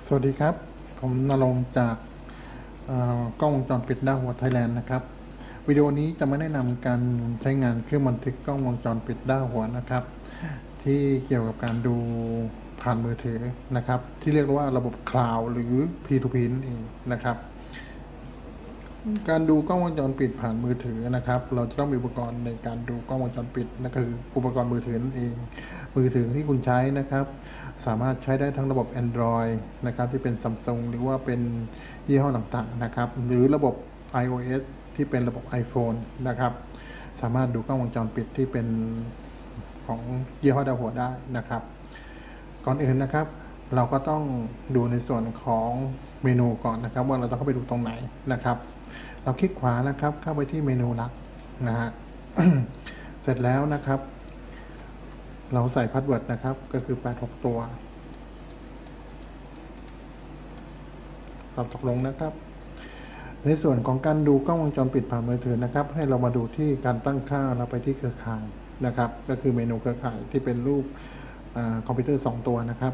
สวัสดีครับผมณรงค์จากกล้องวงจรปิดด้านหัวไทยแลนด์นะครับวิดีโอนี้จะไม่แนะนำการใช้งานเครื่องบันทึกกล้องวงจรปิดด้านหัวนะครับที่เกี่ยวกับการดูผ่านมือถือนะครับที่เรียกว่าระบบคลาวด์หรือ P2P นั่นเองนะครับการดูกล้องวงจรปิดผ่านมือถือนะครับเราจะต้องมีอุปกรณ์ในการดูกล้องวงจรปิดนั่นคืออุปกรณ์มือถือนั่นเองมือถือที่คุณใช้นะครับสามารถใช้ได้ทั้งระบบ Android นะครับที่เป็น Samsung หรือว่าเป็นยี่ห้อต่างๆนะครับหรือระบบ iOS ที่เป็นระบบ iPhone นะครับสามารถดูกล้องวงจรปิดที่เป็นของยี่ห้อดาวหัวได้นะครับก่อนอื่นนะครับเราก็ต้องดูในส่วนของเมนูก่อนนะครับว่าเราต้องเข้าไปดูตรงไหนนะครับเราคลิกขวานะครับเข้าไปที่เมนูหลักนะฮะ เสร็จแล้วนะครับเราใส่พาสเวิร์ดนะครับก็คือ86ตัวตอบตกลงนะครับในส่วนของการดูกล้องวงจรปิดผ่านมือถือนะครับให้เรามาดูที่การตั้งค่าเราไปที่เครือข่ายนะครับก็คือเมนูเครือข่ายที่เป็นรูปคอมพิวเตอร์2ตัวนะครับ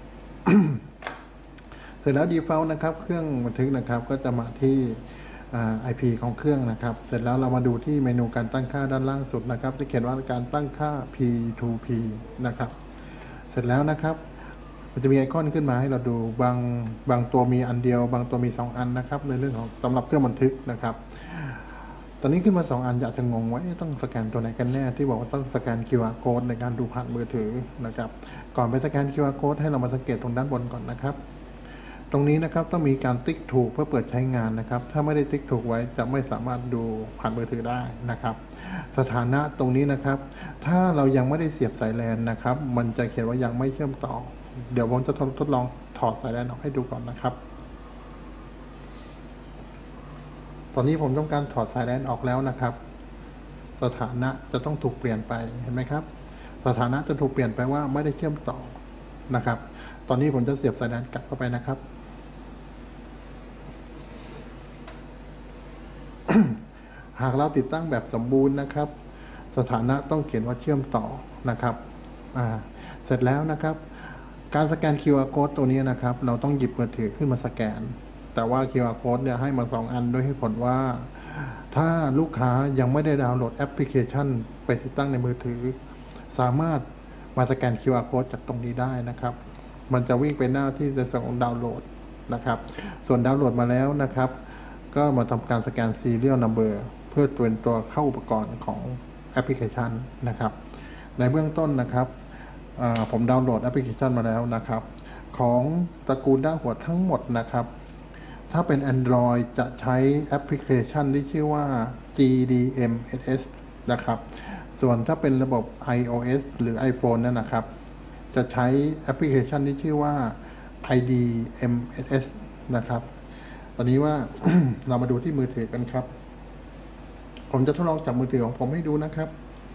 เสร็จแล้ว default นะครับเครื่องบันทึกนะครับก็จะมาที่IP ของเครื่องนะครับเสร็จแล้วเรามาดูที่เมนูการตั้งค่าด้านล่างสุดนะครับที่เขียนว่าการตั้งค่า P2P นะครับเสร็จแล้วนะครับมันจะมีไอคอนขึ้นมาให้เราดูบางตัวมีอันเดียวบางตัวมี2อันนะครับในเรื่องของสำหรับเครื่องบันทึกนะครับตอนนี้ขึ้นมา2อันอยากจะงงว่าต้องสแกนตัวไหนกันแน่ที่บอกว่าต้องสแกน QR code ในการดูผ่านมือถือนะครับก่อนไปสแกน QR code ให้เรามาสังเกตตรงด้านบนก่อนนะครับตรงนี้นะครับต้องมีการติ๊กถูกเพื่อเปิดใช้งานนะครับถ้าไม่ได้ติ๊กถูกไว้จะไม่สามารถดูผ่านมือถือได้นะครับสถานะตรงนี้นะครับถ้าเรายังไม่ได้เสียบสายแลนนะครับมันจะเขียนว่ายังไม่เชื่อมต่อเดี๋ยวผมจะทดลองถอดสายแลนออกให้ดูก่อนนะครับตอนนี้ผมต้องการถอดสายแลนออกแล้วนะครับสถานะจะต้องถูกเปลี่ยนไปเห็นไหมครับสถานะจะถูกเปลี่ยนไปว่าไม่ได้เชื่อมต่อนะครับตอนนี้ผมจะเสียบสายแลนกลับเข้าไปนะครับหากเราติดตั้งแบบสมบูรณ์นะครับสถานะต้องเขียนว่าเชื่อมต่อนะครับเสร็จแล้วนะครับการสแกน QR code ตัวนี้นะครับเราต้องหยิบมือถือขึ้นมาสแกนแต่ว่า QR code เนี่ยให้มา2อันด้วยเหตุผลว่าถ้าลูกค้ายังไม่ได้ดาวน์โหลดแอปพลิเคชันไปติดตั้งในมือถือสามารถมาสแกน QR code จากตรงนี้ได้นะครับมันจะวิ่งไปหน้าที่จะส่งดาวน์โหลดนะครับส่วนดาวน์โหลดมาแล้วนะครับก็มาทำการสแกน Serial Number เพื่อเป็นตัวเข้าอุปกรณ์ของแอปพลิเคชันนะครับในเบื้องต้นนะครับผมดาวน์โหลดแอปพลิเคชันมาแล้วนะครับของตระกูลด้านหัวทั้งหมดนะครับถ้าเป็น Android จะใช้แอปพลิเคชันที่ชื่อว่า GDMSS นะครับส่วนถ้าเป็นระบบ iOS หรือ iPhone นั่นนะครับจะใช้แอปพลิเคชันที่ชื่อว่า IDMSS นะครับตอนนี้ว่า เรามาดูที่มือถือกันครับผมจะทดลองจับมือถือของผมให้ดูนะครับ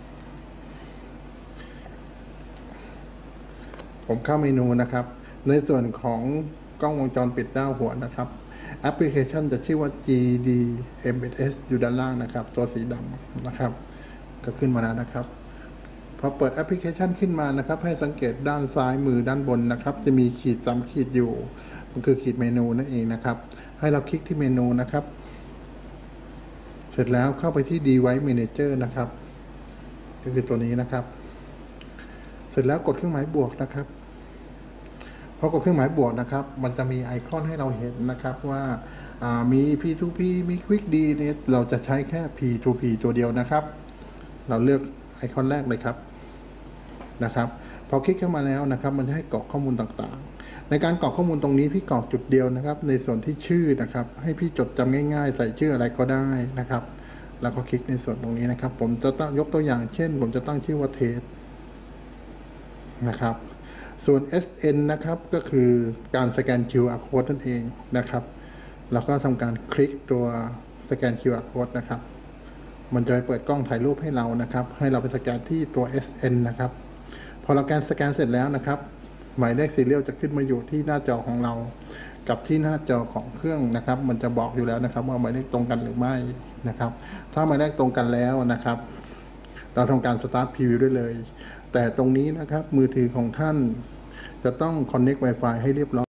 ผมเข้าเมนูนะครับในส่วนของกล้องวงจรปิดด้านหัวนะครับแอปพลิเคชันจะชื่อว่า GDMSS อยู่ด้านล่างนะครับตัวสีดำนะครับก็ขึ้นมาแล้วนะครับพอเปิดแอปพลิเคชันขึ้นมานะครับให้สังเกตด้านซ้ายมือด้านบนนะครับจะมีขีด3ขีดอยู่มันคือขีดเมนูนั่นเองนะครับให้เราคลิกที่เมนูนะครับเสร็จแล้วเข้าไปที่ Device Manager นะครับก็คือตัวนี้นะครับเสร็จแล้วกดเครื่องหมายบวกนะครับพอกดเครื่องหมายบวกนะครับมันจะมีไอคอนให้เราเห็นนะครับว่ามี P2P มี Quick D เนี่ยเราจะใช้แค่ P2P ตัวเดียวนะครับเราเลือกไอคอนแรกเลยครับนะครับพอคลิกเข้ามาแล้วนะครับมันจะให้กรอกข้อมูลต่างๆในการกรอกข้อมูลตรงนี้พี่กรอกจุดเดียวนะครับในส่วนที่ชื่อนะครับให้พี่จดจำง่ายๆใส่ชื่ออะไรก็ได้นะครับแล้วก็คลิกในส่วนตรงนี้นะครับผมจะตั้งยกตัวอย่างเช่นผมจะตั้งชื่อว่าเทสนะครับส่วน SN นะครับก็คือการสแกน QR code นั่นเองนะครับเราก็ทำการคลิกตัวสแกน QR code นะครับมันจะเปิดกล้องถ่ายรูปให้เรานะครับให้เราไปสแกนที่ตัว SN นะครับพอเราสแกนเสร็จแล้วนะครับหมายเลข Serial จะขึ้นมาอยู่ที่หน้าจอของเรากับที่หน้าจอของเครื่องนะครับมันจะบอกอยู่แล้วนะครับว่าหมายเลขตรงกันหรือไม่นะครับถ้าหมายเลขตรงกันแล้วนะครับเราทำการ Start Preview ได้เลยแต่ตรงนี้นะครับมือถือของท่านจะต้อง Connect Wi-Fi ให้เรียบร้อย